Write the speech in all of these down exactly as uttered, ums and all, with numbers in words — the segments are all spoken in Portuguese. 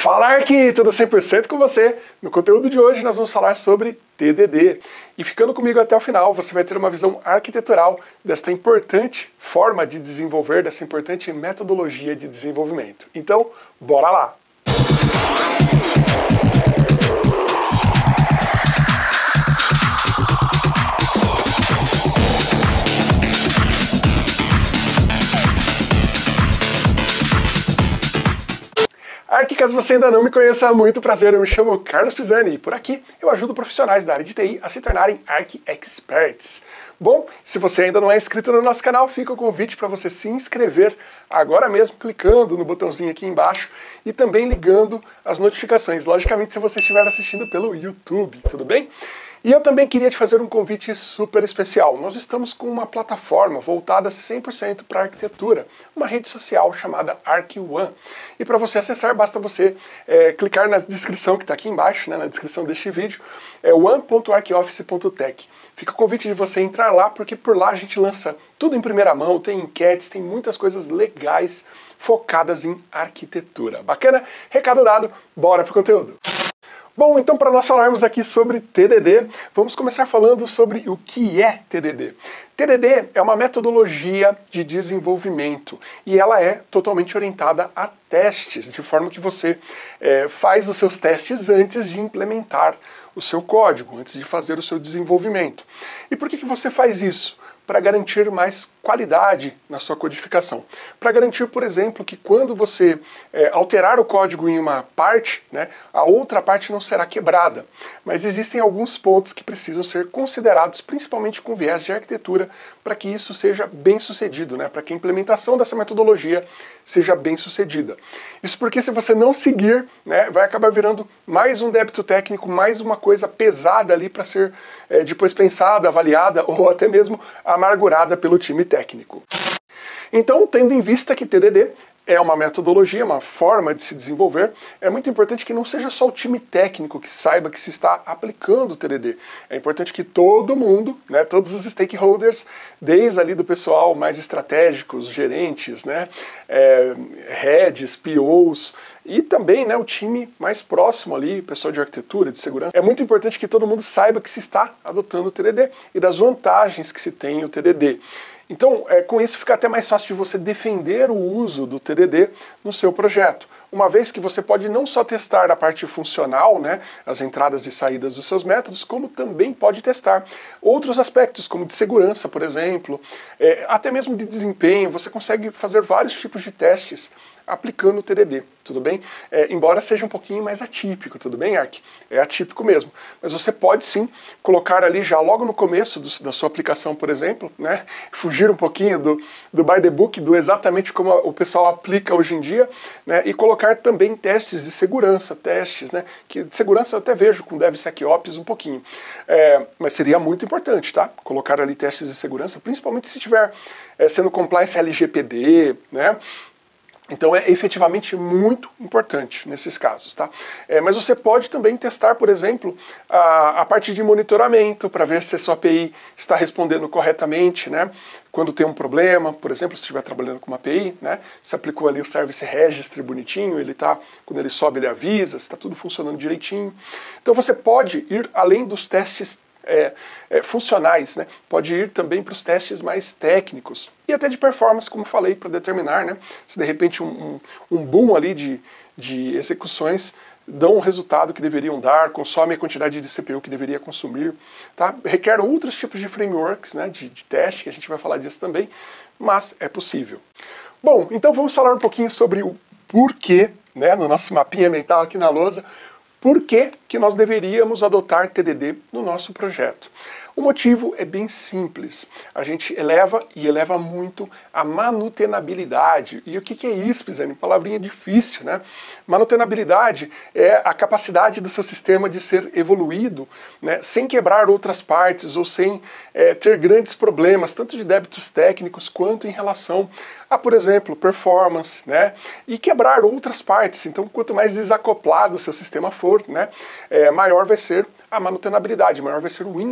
Fala Arqui, tudo cem por cento com você. No conteúdo de hoje nós vamos falar sobre T D D. E ficando comigo até o final, você vai ter uma visão arquitetural desta importante forma de desenvolver, dessa importante metodologia de desenvolvimento. Então, bora lá! Arqui, caso você ainda não me conheça, muito prazer, eu me chamo Carlos Pisani e por aqui eu ajudo profissionais da área de T I a se tornarem Arqui Experts. Bom, se você ainda não é inscrito no nosso canal, fica o convite para você se inscrever agora mesmo, clicando no botãozinho aqui embaixo e também ligando as notificações, logicamente se você estiver assistindo pelo YouTube, tudo bem? E eu também queria te fazer um convite super especial. Nós estamos com uma plataforma voltada cem por cento para a arquitetura, uma rede social chamada ArquiOne. E para você acessar, basta você é, clicar na descrição que está aqui embaixo, né, na descrição deste vídeo, é one ponto arquioffice ponto tech. Fica o convite de você entrar lá, porque por lá a gente lança tudo em primeira mão, tem enquetes, tem muitas coisas legais focadas em arquitetura. Bacana? Recado dado, bora pro conteúdo! Bom, então para nós falarmos aqui sobre T D D, vamos começar falando sobre o que é T D D. T D D é uma metodologia de desenvolvimento e ela é totalmente orientada a testes, de forma que você é, faz os seus testes antes de implementar o seu código, antes de fazer o seu desenvolvimento. E por que que você faz isso? Para garantir mais qualidade na sua codificação. Para garantir, por exemplo, que quando você é, alterar o código em uma parte, né, a outra parte não será quebrada. Mas existem alguns pontos que precisam ser considerados, principalmente com viés de arquitetura, para que isso seja bem sucedido, né, para que a implementação dessa metodologia seja bem sucedida. Isso porque se você não seguir, né, vai acabar virando mais um débito técnico, mais uma coisa pesada ali para ser é, depois pensada, avaliada ou até mesmo amargurada pelo time técnico. Então, tendo em vista que T D D é uma metodologia, uma forma de se desenvolver, é muito importante que não seja só o time técnico que saiba que se está aplicando o T D D. É importante que todo mundo, né, todos os stakeholders, desde ali do pessoal mais estratégico, os gerentes, né, é, heads, P Os, e também, né, o time mais próximo ali, pessoal de arquitetura, de segurança. É muito importante que todo mundo saiba que se está adotando o T D D e das vantagens que se tem o T D D. Então, é, com isso fica até mais fácil de você defender o uso do T D D no seu projeto, uma vez que você pode não só testar a parte funcional, né, as entradas e saídas dos seus métodos, como também pode testar outros aspectos, como de segurança, por exemplo, é, até mesmo de desempenho. Você consegue fazer vários tipos de testes aplicando o T D D, tudo bem? É, embora seja um pouquinho mais atípico, tudo bem, Arqui? É atípico mesmo. Mas você pode sim colocar ali já logo no começo do, da sua aplicação, por exemplo, né? Fugir um pouquinho do, do by the book, do exatamente como o pessoal aplica hoje em dia, né? E colocar também testes de segurança, testes, né? Que de segurança eu até vejo com DevSecOps um pouquinho. É, mas seria muito importante, tá? Colocar ali testes de segurança, principalmente se estiver é, sendo compliance L G P D, né? Então é efetivamente muito importante nesses casos, tá? É, mas você pode também testar, por exemplo, a, a parte de monitoramento para ver se a sua A P I está respondendo corretamente, né? Quando tem um problema, por exemplo, se estiver trabalhando com uma A P I, né? Você aplicou ali o Service Registry bonitinho, ele tá, quando ele sobe ele avisa, se está tudo funcionando direitinho. Então você pode ir além dos testes É, é, funcionais, né? Pode ir também para os testes mais técnicos e até de performance, como falei, para determinar, né, se de repente um, um, um boom ali de, de execuções dão o resultado que deveriam dar, consome a quantidade de C P U que deveria consumir, tá? Requer outros tipos de frameworks, né, de, de teste, que a gente vai falar disso também, mas é possível. Bom, então vamos falar um pouquinho sobre o porquê, né, no nosso mapinha mental aqui na lousa. Por que que nós deveríamos adotar T D D no nosso projeto? O motivo é bem simples. A gente eleva e eleva muito a manutenabilidade. E o que que é isso, Pisani? Palavrinha difícil, né? Manutenabilidade é a capacidade do seu sistema de ser evoluído, né, sem quebrar outras partes ou sem é, ter grandes problemas, tanto de débitos técnicos quanto em relação a, por exemplo, performance, né, e quebrar outras partes. Então, quanto mais desacoplado o seu sistema for, né, é, maior vai ser a manutenabilidade, maior vai ser o índice de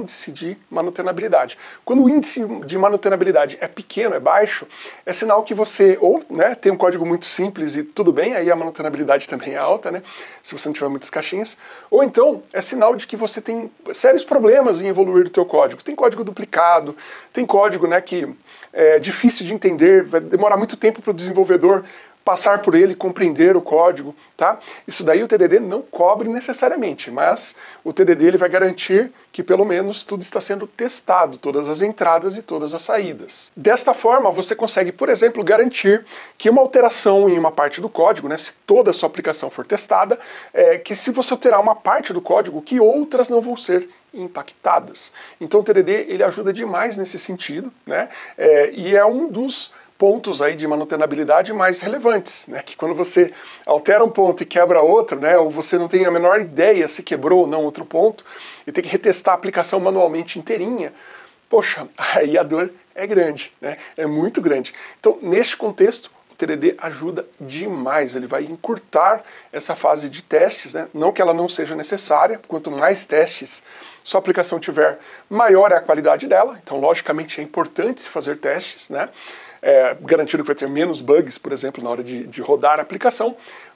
de manutenabilidade. Quando o índice de manutenabilidade é pequeno, é baixo, é sinal que você ou né, tem um código muito simples e tudo bem, aí a manutenabilidade também é alta, né, se você não tiver muitas caixinhas, ou então é sinal de que você tem sérios problemas em evoluir o teu código. Tem código duplicado, tem código né, que é difícil de entender, vai demorar muito tempo para o desenvolvedor passar por ele, compreender o código, tá? Isso daí o T D D não cobre necessariamente, mas o T D D ele vai garantir que pelo menos tudo está sendo testado, todas as entradas e todas as saídas. Desta forma, você consegue, por exemplo, garantir que uma alteração em uma parte do código, né, se toda a sua aplicação for testada, é, que se você alterar uma parte do código, que outras não vão ser impactadas. Então o T D D ele ajuda demais nesse sentido, né? É, e é um dos pontos aí de manutenabilidade mais relevantes, né? Que quando você altera um ponto e quebra outro, né? Ou você não tem a menor ideia se quebrou ou não outro ponto e tem que retestar a aplicação manualmente inteirinha, poxa, aí a dor é grande, né? É muito grande. Então, neste contexto, o T D D ajuda demais, ele vai encurtar essa fase de testes, né? Não que ela não seja necessária, quanto mais testes sua aplicação tiver, maior é a qualidade dela, então logicamente é importante se fazer testes, né? É, garantindo que vai ter menos bugs, por exemplo, na hora de, de rodar a aplicação,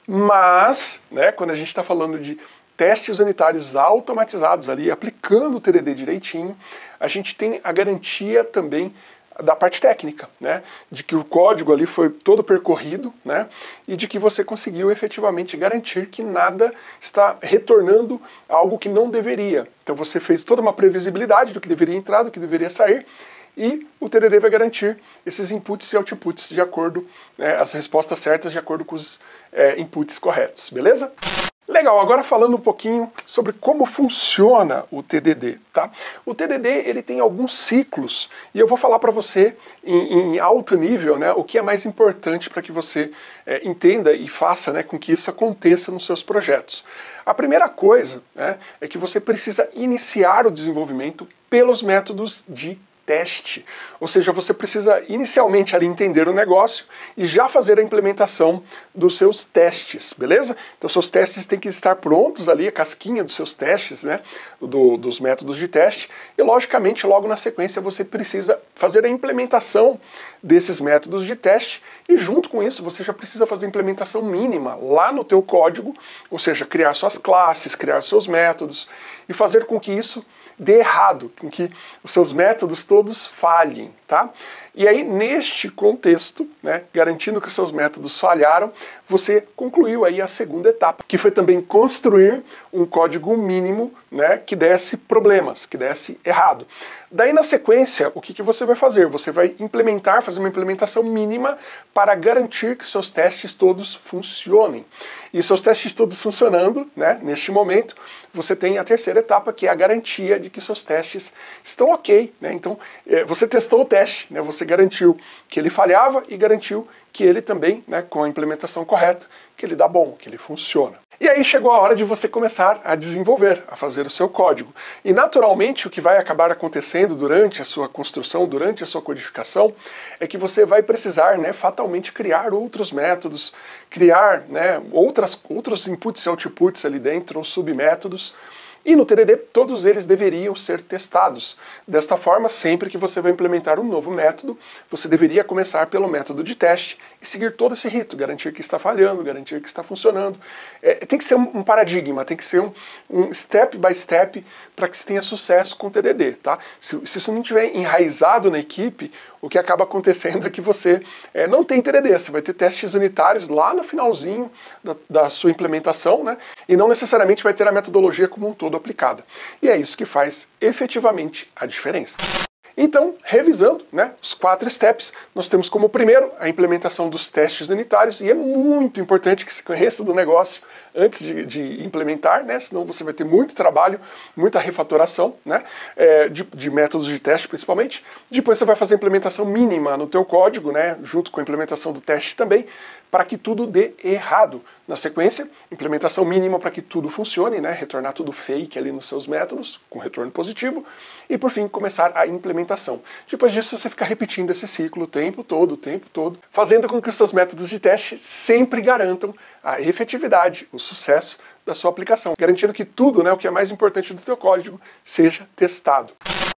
mas, né, quando a gente está falando de testes unitários automatizados ali, aplicando o T D D direitinho, a gente tem a garantia também da parte técnica, né, de que o código ali foi todo percorrido, né, e de que você conseguiu efetivamente garantir que nada está retornando algo que não deveria. Então você fez toda uma previsibilidade do que deveria entrar, do que deveria sair, e o T D D vai garantir esses inputs e outputs de acordo, né, as respostas certas de acordo com os é, inputs corretos, beleza? Legal, agora falando um pouquinho sobre como funciona o T D D, tá? O T D D ele tem alguns ciclos e eu vou falar para você em, em alto nível, né, o que é mais importante para que você é, entenda e faça, né, com que isso aconteça nos seus projetos. A primeira coisa, né, é que você precisa iniciar o desenvolvimento pelos métodos de teste, ou seja, você precisa inicialmente ali entender o negócio e já fazer a implementação dos seus testes, beleza? Então seus testes têm que estar prontos ali, a casquinha dos seus testes, né, do, dos métodos de teste, e logicamente logo na sequência você precisa fazer a implementação desses métodos de teste e junto com isso você já precisa fazer a implementação mínima lá no teu código, ou seja, criar suas classes, criar seus métodos e fazer com que isso dê errado, com que os seus métodos todos falhem, tá? E aí, neste contexto, né, garantindo que os seus métodos falharam, você concluiu aí a segunda etapa, que foi também construir um código mínimo, né, que desse problemas, que desse errado. Daí, na sequência, o que, que você vai fazer? Você vai implementar, fazer uma implementação mínima para garantir que seus testes todos funcionem. E seus testes todos funcionando, né, neste momento, você tem a terceira etapa, que é a garantia de que seus testes estão ok, né? Então, é, você testou o teste, né, você garantiu que ele falhava e garantiu que ele também, né, com a implementação correta, que ele dá bom, que ele funciona. E aí chegou a hora de você começar a desenvolver, a fazer o seu código. E naturalmente o que vai acabar acontecendo durante a sua construção, durante a sua codificação, é que você vai precisar, né, fatalmente criar outros métodos, criar, né, outras, outros inputs e outputs ali dentro, ou submétodos. E no T D D, todos eles deveriam ser testados. Desta forma, sempre que você vai implementar um novo método, você deveria começar pelo método de teste e seguir todo esse rito, garantir que está falhando, garantir que está funcionando. É, tem que ser um, um paradigma, tem que ser um, um step by step para que se tenha sucesso com o T D D, tá? Se, se isso não estiver enraizado na equipe, o que acaba acontecendo é que você é, não tem T D D, você vai ter testes unitários lá no finalzinho da, da sua implementação, né? E não necessariamente vai ter a metodologia como um todo aplicada. E é isso que faz efetivamente a diferença. Então, revisando, né, os quatro steps, nós temos como primeiro a implementação dos testes unitários, e é muito importante que você conheça do negócio antes de, de implementar, né, senão você vai ter muito trabalho, muita refatoração, né, é, de, de métodos de teste principalmente. Depois você vai fazer a implementação mínima no teu código, né, junto com a implementação do teste também, para que tudo dê errado. Na sequência, implementação mínima para que tudo funcione, né, retornar tudo fake ali nos seus métodos, com retorno positivo, e por fim começar a implementação. Depois disso você fica repetindo esse ciclo o tempo todo, o tempo todo, fazendo com que os seus métodos de teste sempre garantam a efetividade, o sucesso da sua aplicação, garantindo que tudo, né, o que é mais importante do teu código, seja testado.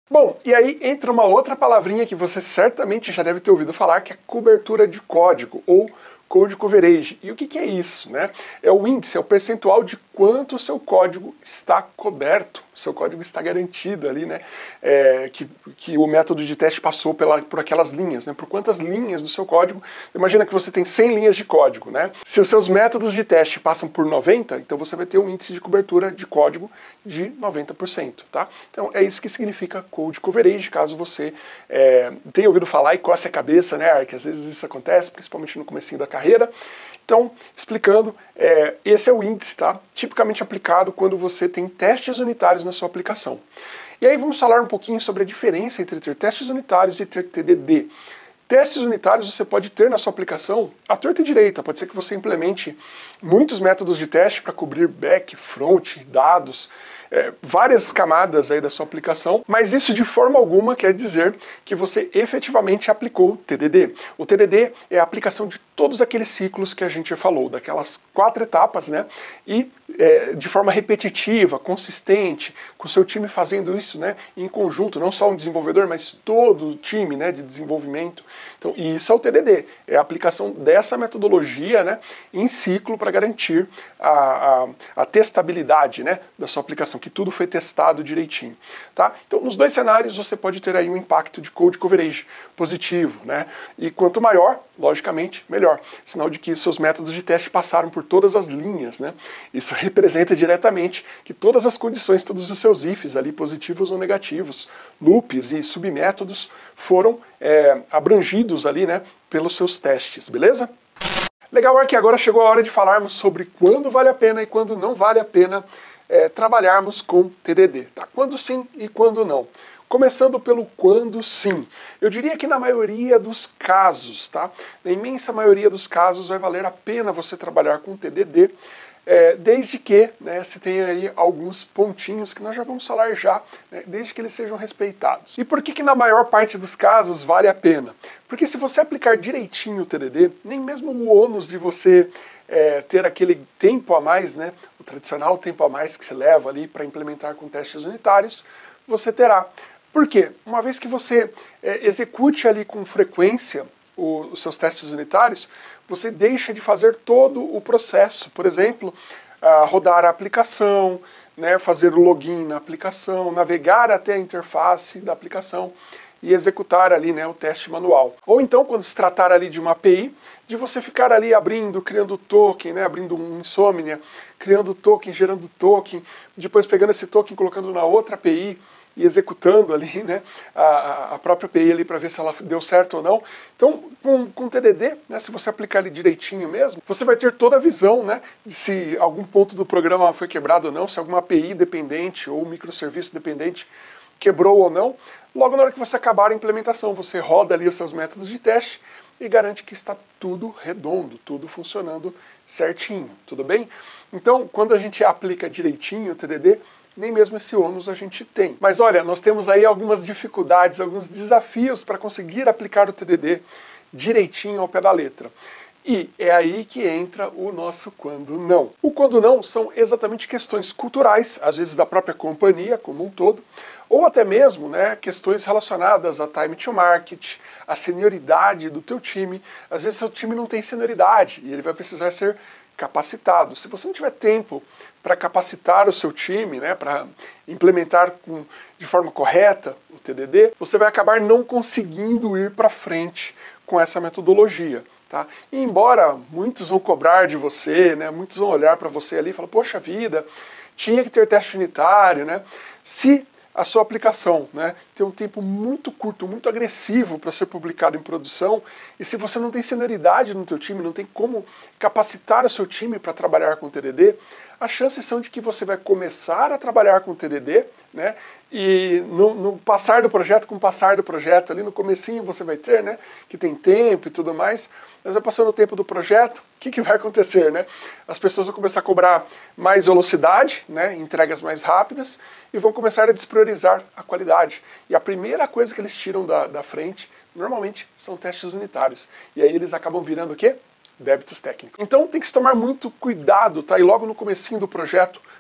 Bom, e aí entra uma outra palavrinha que você certamente já deve ter ouvido falar, que é cobertura de código, ou Code Coverage. E o que, que é isso, né? É o índice, é o percentual de quanto o seu código está coberto, o seu código está garantido ali, né? É, que, que o método de teste passou pela, por aquelas linhas, né? Por quantas linhas do seu código. Imagina que você tem cem linhas de código, né? Se os seus métodos de teste passam por noventa, então você vai ter um índice de cobertura de código de noventa por cento, tá? Então é isso que significa Code Coverage, caso você é, tenha ouvido falar e coce a cabeça, né, que às vezes isso acontece, principalmente no comecinho da carreira. Então, explicando, é, esse é o índice, tá? Tipicamente aplicado quando você tem testes unitários na sua aplicação. E aí vamos falar um pouquinho sobre a diferença entre ter testes unitários e ter T D D. Testes unitários você pode ter na sua aplicação à torta e direita. Pode ser que você implemente muitos métodos de teste para cobrir back, front, dados, é, várias camadas aí da sua aplicação, mas isso de forma alguma quer dizer que você efetivamente aplicou o T D D. O T D D é a aplicação de todos aqueles ciclos que a gente falou, daquelas quatro etapas, né? E é, de forma repetitiva, consistente, com o seu time fazendo isso, né? Em conjunto, não só um desenvolvedor, mas todo o time, né, de desenvolvimento. Então, e isso é o T D D, é a aplicação dessa metodologia, né, em ciclo para garantir a, a, a testabilidade, né, da sua aplicação, que tudo foi testado direitinho, tá? Então, nos dois cenários você pode ter aí um impacto de code coverage positivo, né? E quanto maior, logicamente, melhor. Sinal de que seus métodos de teste passaram por todas as linhas, né? Isso representa diretamente que todas as condições, todos os seus ifs ali, positivos ou negativos, loops e submétodos, foram é, abrangidos ali, né, pelos seus testes, beleza? Legal, que agora chegou a hora de falarmos sobre quando vale a pena e quando não vale a pena é, trabalharmos com T D D, tá? Quando sim e quando não. Começando pelo quando sim. Eu diria que na maioria dos casos, tá? Na imensa maioria dos casos vai valer a pena você trabalhar com T D D, é, desde que, né, se tenha aí alguns pontinhos que nós já vamos falar já, né, desde que eles sejam respeitados. E por que que na maior parte dos casos vale a pena? Porque se você aplicar direitinho o T D D, nem mesmo o ônus de você é, ter aquele tempo a mais, né, o tradicional tempo a mais que se leva ali para implementar com testes unitários, você terá. Por quê? Uma vez que você é, execute ali com frequência o, os seus testes unitários, você deixa de fazer todo o processo. Por exemplo, uh, rodar a aplicação, né, fazer o login na aplicação, navegar até a interface da aplicação e executar ali, né, o teste manual. Ou então, quando se tratar ali de uma A P I, de você ficar ali abrindo, criando token, né, abrindo um Insomnia, criando token, gerando token, depois pegando esse token, colocando na outra A P I, e executando ali, né, a, a própria A P I ali para ver se ela deu certo ou não. Então, com, com T D D, né, se você aplicar ele direitinho mesmo, você vai ter toda a visão, né, de se algum ponto do programa foi quebrado ou não, se alguma A P I dependente ou microserviço dependente quebrou ou não. Logo na hora que você acabar a implementação, você roda ali os seus métodos de teste e garante que está tudo redondo, tudo funcionando certinho, tudo bem? Então, quando a gente aplica direitinho o T D D, nem mesmo esse ônus a gente tem. Mas olha, nós temos aí algumas dificuldades, alguns desafios para conseguir aplicar o T D D direitinho ao pé da letra. E é aí que entra o nosso quando não. O quando não são exatamente questões culturais, às vezes da própria companhia como um todo, ou até mesmo, né, questões relacionadas a time to market, a senioridade do teu time. Às vezes seu time não tem senioridade e ele vai precisar ser capacitado. Se você não tiver tempo para capacitar o seu time, né, para implementar com, de forma correta o T D D, você vai acabar não conseguindo ir para frente com essa metodologia. Tá? E embora muitos vão cobrar de você, né, muitos vão olhar para você ali e falar, poxa vida, tinha que ter teste unitário, né? Se a sua aplicação, né, tem um tempo muito curto, muito agressivo para ser publicado em produção, e se você não tem senioridade no teu time, não tem como capacitar o seu time para trabalhar com T D D, as chances são de que você vai começar a trabalhar com T D D, né, e no, no passar do projeto, com o passar do projeto, ali no comecinho você vai ter, né, que tem tempo e tudo mais, mas vai passando o tempo do projeto, o que, que vai acontecer, né? As pessoas vão começar a cobrar mais velocidade, né, entregas mais rápidas, e vão começar a despriorizar a qualidade. E a primeira coisa que eles tiram da, da frente, normalmente, são testes unitários. E aí eles acabam virando o quê? Débitos técnicos. Então tem que se tomar muito cuidado, tá? E logo no comecinho do projeto,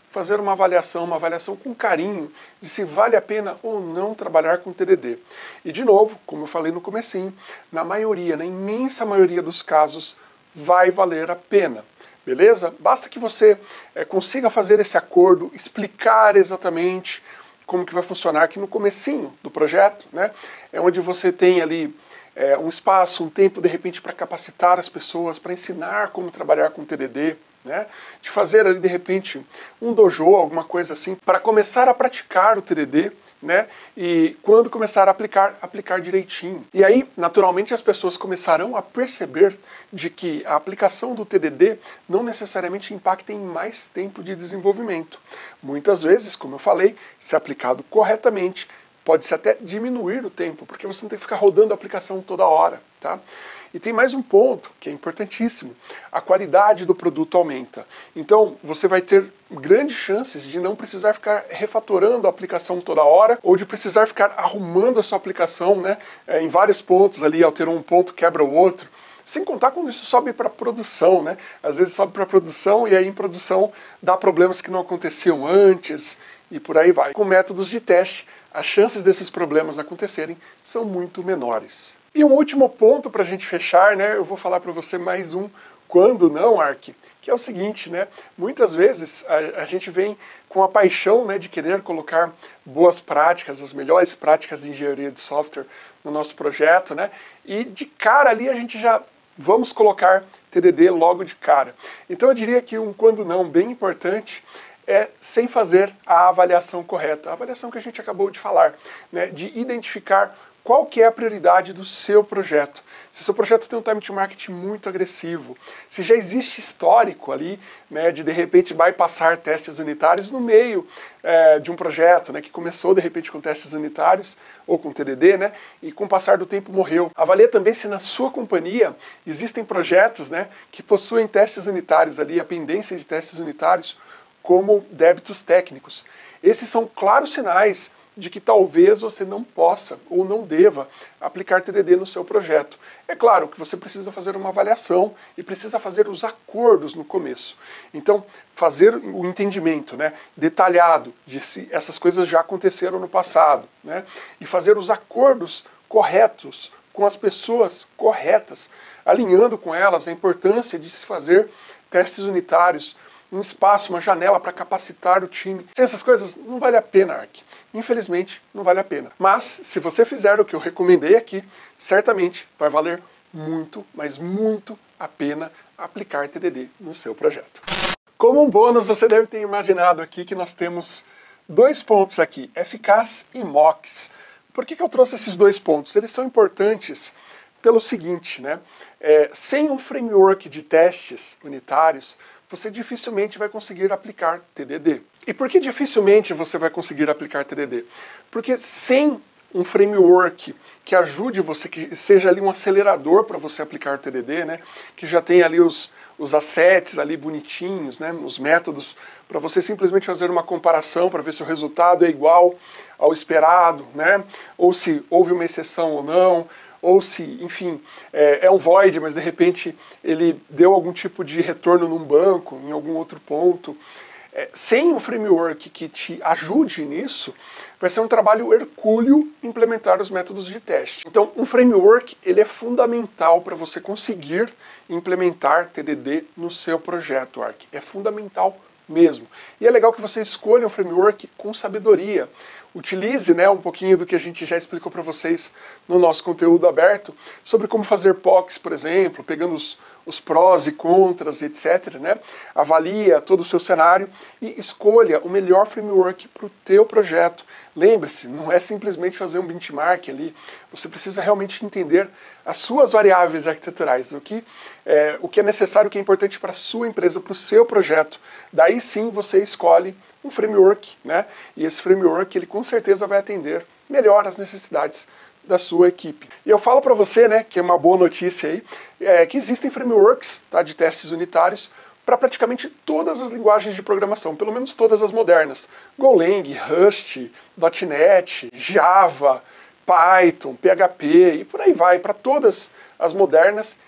fazer uma avaliação, uma avaliação com carinho, de se vale a pena ou não trabalhar com T D D. E de novo, como eu falei no comecinho, na maioria, na imensa maioria dos casos, vai valer a pena. Beleza? Basta que você é, consiga fazer esse acordo, explicar exatamente como que vai funcionar aqui no comecinho do projeto, né? É onde você tem ali é, um espaço, um tempo, de repente, para capacitar as pessoas, para ensinar como trabalhar com T D D, né? De fazer ali, de repente, um dojo, alguma coisa assim, para começar a praticar o T D D, né? E quando começar a aplicar, aplicar direitinho. E aí, naturalmente, as pessoas começarão a perceber de que a aplicação do T D D não necessariamente impacta em mais tempo de desenvolvimento. Muitas vezes, como eu falei, se aplicado corretamente, pode-se até diminuir o tempo, porque você não tem que ficar rodando a aplicação toda hora, tá? E tem mais um ponto, que é importantíssimo. A qualidade do produto aumenta. Então, você vai ter grandes chances de não precisar ficar refatorando a aplicação toda hora, ou de precisar ficar arrumando a sua aplicação, né, em vários pontos ali, alterou um ponto, quebra o outro. Sem contar quando isso sobe para produção, né? Às vezes sobe para produção e aí em produção dá problemas que não aconteciam antes e por aí vai. Com métodos de teste, as chances desses problemas acontecerem são muito menores. E um último ponto para a gente fechar, né? Eu vou falar para você mais um quando não, Ark, que é o seguinte, né? Muitas vezes a, a gente vem com a paixão, né, de querer colocar boas práticas, as melhores práticas de engenharia de software no nosso projeto, né? E de cara ali a gente já vamos colocar T D D logo de cara. Então eu diria que um quando não bem importante é sem fazer a avaliação correta, a avaliação que a gente acabou de falar, né, de identificar qual que é a prioridade do seu projeto. Se o seu projeto tem um time to market muito agressivo, se já existe histórico ali, né, de de repente bypassar testes unitários no meio é, de um projeto, né, que começou de repente com testes unitários ou com T D D, né, e com o passar do tempo morreu. Avalie também se na sua companhia existem projetos, né, que possuem testes unitários ali, a pendência de testes unitários como débitos técnicos. Esses são claros sinais de que talvez você não possa ou não deva aplicar T D D no seu projeto. É claro que você precisa fazer uma avaliação e precisa fazer os acordos no começo. Então, fazer o entendimento, né, detalhado de se essas coisas já aconteceram no passado, né, e fazer os acordos corretos com as pessoas corretas, alinhando com elas a importância de se fazer testes unitários, um espaço, uma janela para capacitar o time. Sem essas coisas, não vale a pena, Ark. Infelizmente, não vale a pena. Mas, se você fizer o que eu recomendei aqui, certamente vai valer muito, mas muito a pena aplicar T D D no seu projeto. Como um bônus, você deve ter imaginado aqui que nós temos dois pontos aqui, eficaz e mocks. Por que que eu trouxe esses dois pontos? Eles são importantes pelo seguinte, né? É, sem um framework de testes unitários, você dificilmente vai conseguir aplicar T D D. E por que dificilmente você vai conseguir aplicar T D D? Porque sem um framework que ajude você, que seja ali um acelerador para você aplicar T D D, né? Que já tem ali os, os assets ali bonitinhos, né? Os métodos, para você simplesmente fazer uma comparação para ver se o resultado é igual ao esperado, né? Ou se houve uma exceção ou não, ou se, enfim, é, é um void, mas de repente ele deu algum tipo de retorno num banco, em algum outro ponto. É, sem um framework que te ajude nisso, vai ser um trabalho hercúleo implementar os métodos de teste. Então, um framework ele é fundamental para você conseguir implementar T D D no seu projeto, Ark. É fundamental mesmo. E é legal que você escolha um framework com sabedoria. Utilize, né, um pouquinho do que a gente já explicou para vocês no nosso conteúdo aberto sobre como fazer P O Cs, por exemplo, pegando os, os prós e contras, etcétera, né? Avalia todo o seu cenário e escolha o melhor framework para o teu projeto. Lembre-se, não é simplesmente fazer um benchmark ali, você precisa realmente entender as suas variáveis arquiteturais, o que é, o que é necessário, o que é importante para a sua empresa, para o seu projeto. Daí sim você escolhe um framework, né? E esse framework ele com certeza vai atender melhor as necessidades da sua equipe. E eu falo para você, né, que é uma boa notícia aí, é, que existem frameworks, tá, de testes unitários para praticamente todas as linguagens de programação, pelo menos todas as modernas. Golang, Rust, .ponto net, Java, Python, P H P e por aí vai. Para todas as modernas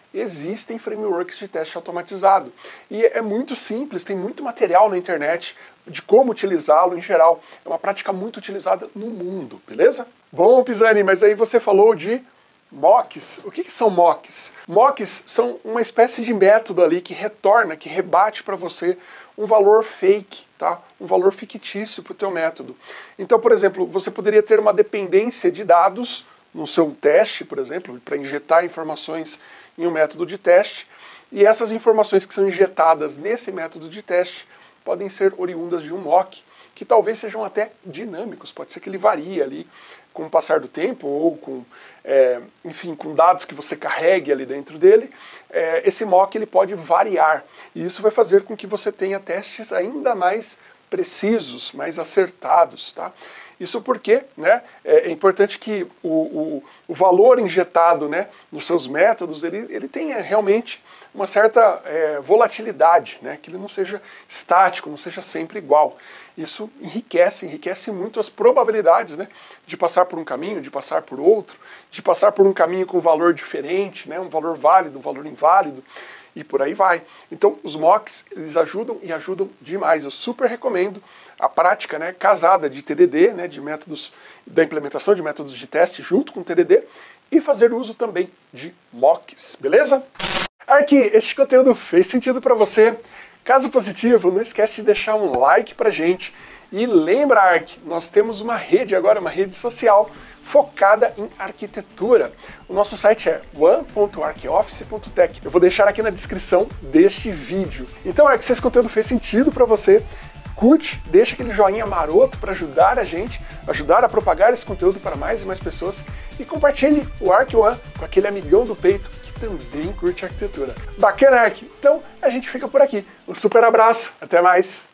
existem frameworks de teste automatizado. E é muito simples, tem muito material na internet de como utilizá-lo em geral. É uma prática muito utilizada no mundo, beleza? Bom, Pisani, mas aí você falou de mocks. O que, que são mocks? Mocks são uma espécie de método ali que retorna, que rebate para você um valor fake, tá? Um valor fictício para o teu método. Então, por exemplo, você poderia ter uma dependência de dados no seu teste, por exemplo, para injetar informações em um método de teste, e essas informações que são injetadas nesse método de teste podem ser oriundas de um mock, que talvez sejam até dinâmicos, pode ser que ele varie ali com o passar do tempo, ou com, é, enfim, com dados que você carregue ali dentro dele. É, esse mock ele pode variar, e isso vai fazer com que você tenha testes ainda mais precisos, mais acertados, tá? Isso porque, né, é importante que o, o, o valor injetado, né, nos seus métodos, ele, ele tenha realmente uma certa é, volatilidade, né, que ele não seja estático, não seja sempre igual. Isso enriquece, enriquece muito as probabilidades, né, de passar por um caminho, de passar por outro, de passar por um caminho com valor diferente, né, um valor válido, um valor inválido, e por aí vai. Então, os mocks, eles ajudam e ajudam demais. Eu super recomendo a prática, né, casada de T D D, né, de métodos, da implementação de métodos de teste junto com o T D D, e fazer uso também de mocks, beleza? Ark, este conteúdo fez sentido para você? Caso positivo, não esquece de deixar um like pra gente. E lembra, Ark, nós temos uma rede agora, uma rede social focada em arquitetura. O nosso site é one ponto arcoffice ponto tech. Eu vou deixar aqui na descrição deste vídeo. Então, Ark, se esse conteúdo fez sentido para você, curte, deixa aquele joinha maroto para ajudar a gente, ajudar a propagar esse conteúdo para mais e mais pessoas, e compartilhe o Ark One com aquele amigão do peito que também curte arquitetura. Bacana, Ark? Então, a gente fica por aqui. Um super abraço, até mais!